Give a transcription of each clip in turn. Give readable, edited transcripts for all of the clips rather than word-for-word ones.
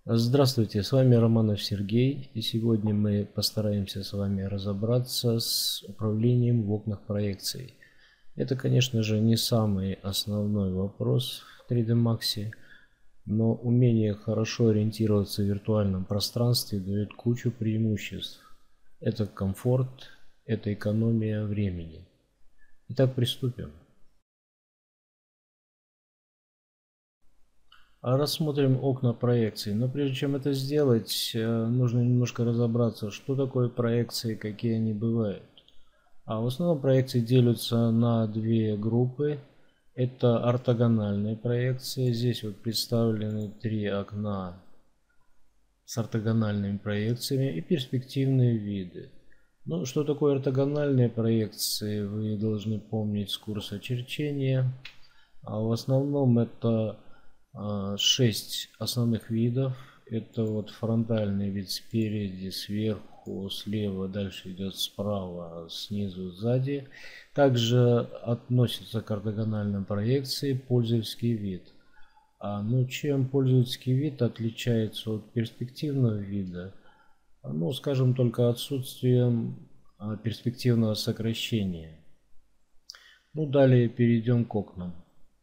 Здравствуйте, с вами Романов Сергей, и сегодня мы постараемся с вами разобраться с управлением в окнах проекций. Это, конечно же, не самый основной вопрос в 3D Max, но умение хорошо ориентироваться в виртуальном пространстве дает кучу преимуществ. Это комфорт, это экономия времени. Итак, приступим. Рассмотрим окна проекции. Но прежде чем это сделать, нужно немножко разобраться, что такое проекции, какие они бывают. В основном проекции делятся на две группы. Это ортогональные проекции. Здесь вот представлены три окна с ортогональными проекциями и перспективные виды. Ну, что такое ортогональные проекции, вы должны помнить с курса черчения. В основном это 6 основных видов. Это вот фронтальный вид спереди, сверху, слева, дальше идет справа, снизу, сзади. Также относится к ортогональной проекции пользовательский вид. Ну, чем пользовательский вид отличается от перспективного вида? Ну, скажем, только отсутствием перспективного сокращения. Ну, далее перейдем к окнам.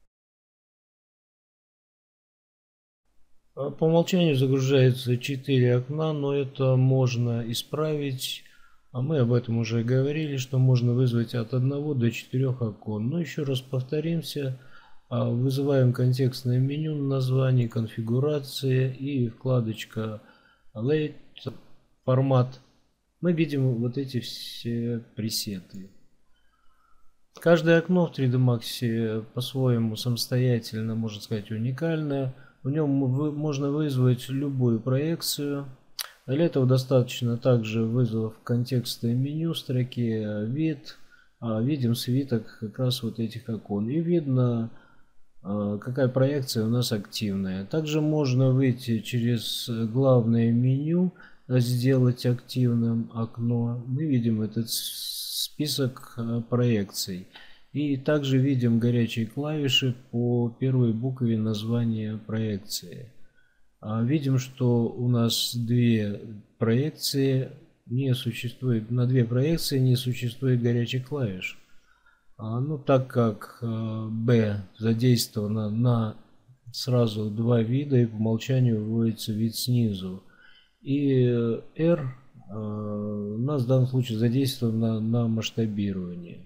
По умолчанию загружается 4 окна, но это можно исправить. Мы об этом уже говорили, что можно вызвать от 1 до 4 окон. Но еще раз повторимся. Вызываем контекстное меню на названии, конфигурация и вкладочка Layout, формат. Мы видим вот эти все пресеты. Каждое окно в 3D Max по-своему самостоятельно, можно сказать, уникальное. В нем можно вызвать любую проекцию. Для этого достаточно также вызова в контекстное меню в строке «Вид». Видим свиток как раз вот этих окон. И видно, какая проекция у нас активная. Также можно выйти через главное меню, сделать активным окно. Мы видим этот список проекций. И также видим горячие клавиши по первой букве названия проекции. Видим, что у нас две проекции не существует, на две проекции не существует горячих клавиш. Ну, так как B задействовано на сразу два вида, и по умолчанию выводится вид снизу. И R у нас в данном случае задействовано на масштабирование.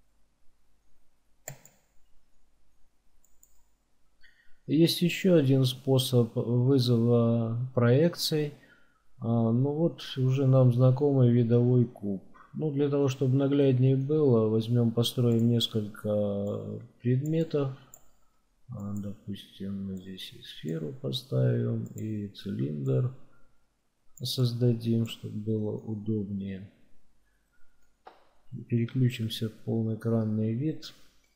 Есть еще один способ вызова проекций. Ну вот уже нам знакомый видовой куб. Ну, для того, чтобы нагляднее было, построим несколько предметов. Допустим, мы здесь и сферу поставим, и цилиндр создадим, чтобы было удобнее. Переключимся в полноэкранный вид.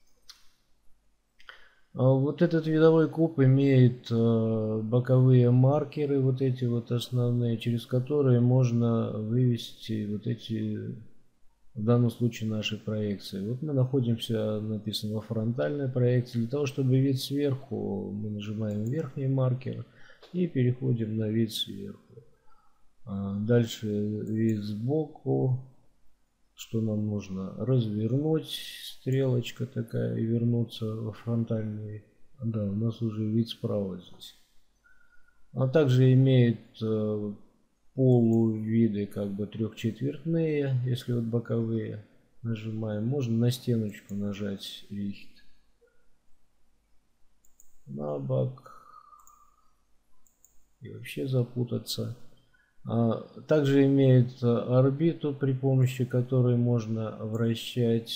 Вот этот видовой куб имеет боковые маркеры, вот эти вот основные, через которые можно вывести вот эти, в данном случае, наши проекции. Вот мы находимся, написано, во фронтальной проекции. Для того, чтобы вид сверху, мы нажимаем верхний маркер и переходим на вид сверху. Дальше вид сбоку. Что нам нужно? Развернуть, стрелочка такая, и вернуться во фронтальный. Да, у нас уже вид справа здесь. Также имеет полувиды, как бы трехчетвертные, если вот боковые нажимаем. Можно на стеночку нажать Licht. На бок. И вообще запутаться. Также имеет орбиту, при помощи которой можно вращать.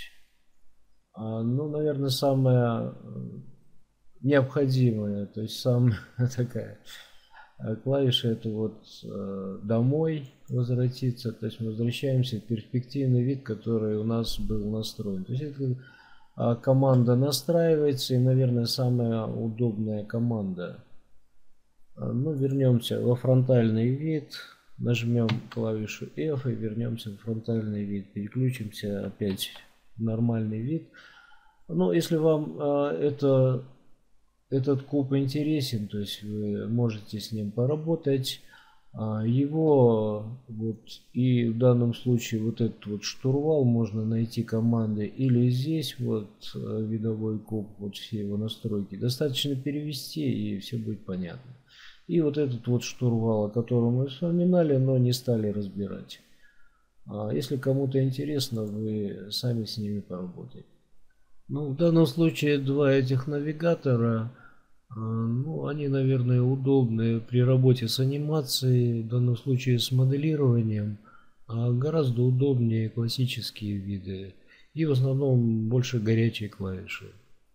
Ну, наверное, самая необходимая, то есть самая такая клавиша, это вот домой возвратиться, то есть мы возвращаемся в перспективный вид, который у нас был настроен. То есть это команда настраивается, и, наверное, самая удобная команда. Ну, вернемся во фронтальный вид, нажмем клавишу F и вернемся в фронтальный вид, переключимся опять в нормальный вид. Ну, если вам этот куб интересен, то есть вы можете с ним поработать. Его вот и в данном случае вот этот вот штурвал можно найти командой или здесь вот видовой куб, вот все его настройки. Достаточно перевести и все будет понятно. И вот этот вот штурвал, о котором мы вспоминали, но не стали разбирать. Если кому-то интересно, вы сами с ними поработаете. Ну, в данном случае два этих навигатора, ну, они, наверное, удобны при работе с анимацией, в данном случае с моделированием, а гораздо удобнее классические виды и в основном больше горячие клавиши.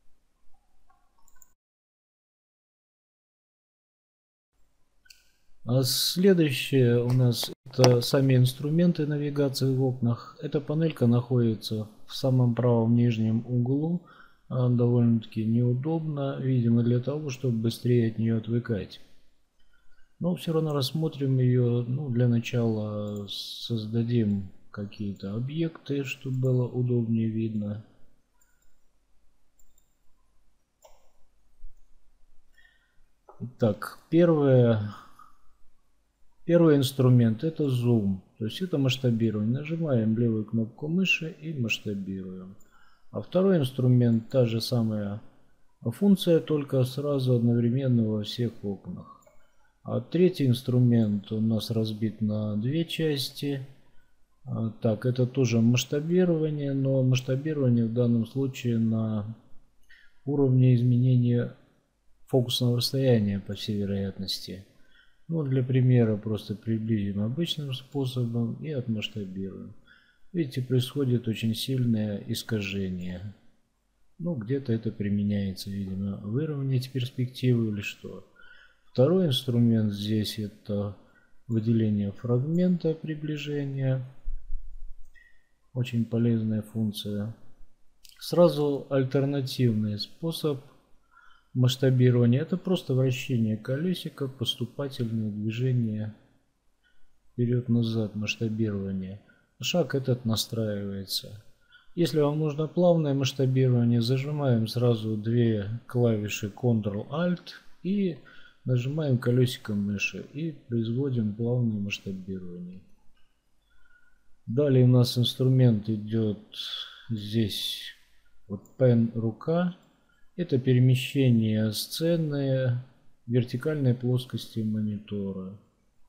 А следующее у нас это сами инструменты навигации в окнах. Эта панелька находится в самом правом нижнем углу. Она довольно-таки неудобна, видимо, для того, чтобы быстрее от нее отвыкать. Но все равно рассмотрим ее. Ну, для начала создадим какие-то объекты, чтобы было удобнее видно. Так, первый инструмент это зум, то есть это масштабирование. Нажимаем левую кнопку мыши и масштабируем. А второй инструмент та же самая функция, только сразу одновременно во всех окнах. А третий инструмент у нас разбит на две части. Так, это тоже масштабирование, но масштабирование в данном случае на уровне изменения фокусного расстояния, по всей вероятности. Ну, для примера просто приблизим обычным способом и отмасштабируем. Видите, происходит очень сильное искажение. Ну, где-то это применяется, видимо, выровнять перспективу или что. Второй инструмент здесь это выделение фрагмента приближения. Очень полезная функция. Сразу альтернативный способ масштабирования. Это просто вращение колесика, поступательное движение вперед-назад, масштабирование. Шаг этот настраивается. Если вам нужно плавное масштабирование, зажимаем сразу две клавиши Ctrl-Alt и нажимаем колесиком мыши и производим плавное масштабирование. Далее у нас инструмент идет здесь вот Pen рука. Это перемещение сцены в вертикальной плоскости монитора.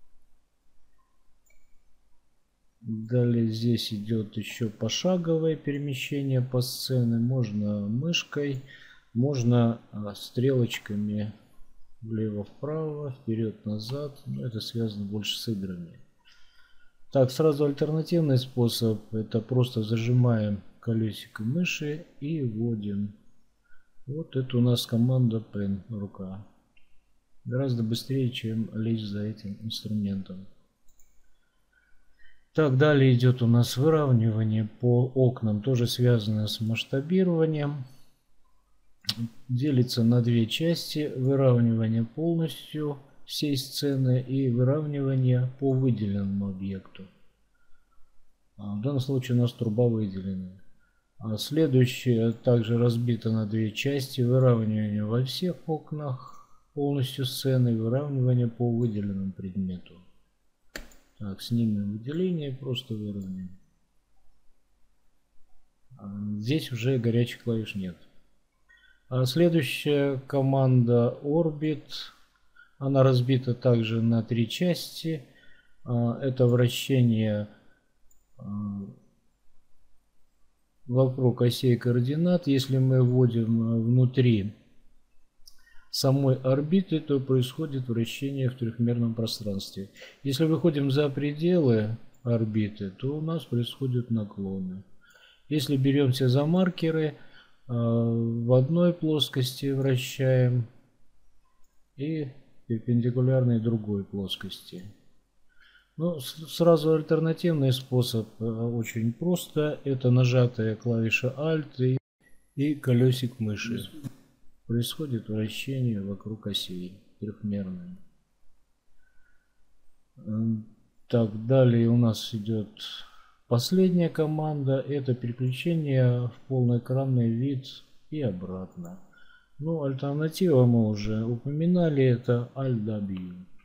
Далее здесь идет еще пошаговое перемещение по сцене. Можно мышкой, можно стрелочками влево-вправо, вперед-назад. Но это связано больше с играми. Так, сразу альтернативный способ. Это просто зажимаем колесико мыши и вводим. Вот это у нас команда Pen рука. Гораздо быстрее, чем лезть за этим инструментом. Так, далее идет у нас выравнивание по окнам, тоже связано с масштабированием. Делится на две части. Выравнивание полностью всей сцены и выравнивание по выделенному объекту. В данном случае у нас труба выделена. Следующее также разбито на две части. Выравнивание во всех окнах полностью сцены и выравнивание по выделенному предмету. Так, снимем выделение, просто выровняем. Здесь уже горячих клавиш нет. Следующая команда Orbit. Она разбита также на три части. Это вращение вокруг осей координат. Если мы вводим внутри самой орбиты, то происходит вращение в трехмерном пространстве. Если выходим за пределы орбиты, то у нас происходят наклоны. Если беремся за маркеры, в одной плоскости вращаем и перпендикулярной другой плоскости. Ну, сразу альтернативный способ очень просто. Это нажатая клавиша Alt и колесик мыши. Происходит вращение вокруг осей трехмерное. Так, далее у нас идет последняя команда. Это переключение в полноэкранный вид и обратно. Ну, альтернатива мы уже упоминали, это Alt-W.